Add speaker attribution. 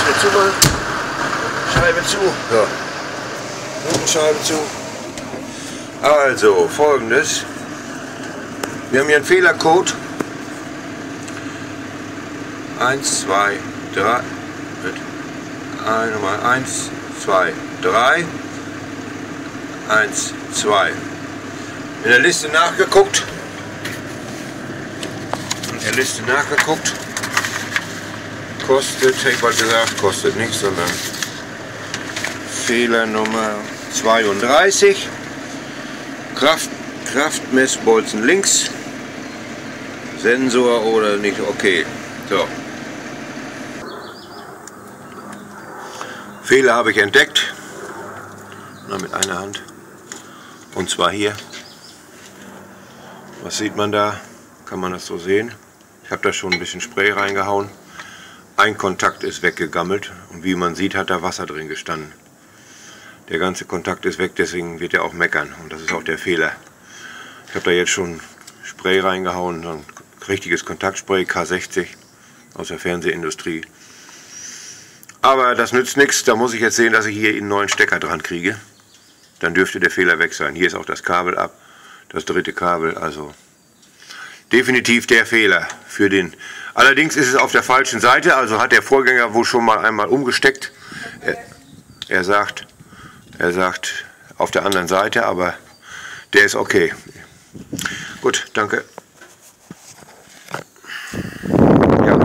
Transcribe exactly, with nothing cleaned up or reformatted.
Speaker 1: Hier zumachen. Scheibe zu. So. Scheibe zu. Also, folgendes. Wir haben hier einen Fehlercode. eins, zwei, drei. Nochmal eins, zwei, drei. eins, zwei. In der Liste nachgeguckt. In der Liste nachgeguckt. Kostet, hätte ich mal gesagt, kostet nichts, sondern Fehler Nummer zweiunddreißig. Kraft, Kraftmessbolzen links. Sensor oder nicht, okay. So. Fehler habe ich entdeckt. Na, mit einer Hand. Und zwar hier. Was sieht man da? Kann man das so sehen? Ich habe da schon ein bisschen Spray reingehauen. Ein Kontakt ist weggegammelt und wie man sieht, hat da Wasser drin gestanden. Der ganze Kontakt ist weg, deswegen wird er auch meckern und das ist auch der Fehler. Ich habe da jetzt schon Spray reingehauen, ein richtiges Kontaktspray K sechzig aus der Fernsehindustrie. Aber das nützt nichts, da muss ich jetzt sehen, dass ich hier einen neuen Stecker dran kriege. Dann dürfte der Fehler weg sein. Hier ist auch das Kabel ab, das dritte Kabel, also definitiv der Fehler für den. Allerdings ist es auf der falschen Seite, also hat der Vorgänger wohl schon mal einmal umgesteckt. Er, er sagt, er sagt auf der anderen Seite, aber der ist okay. Gut, danke.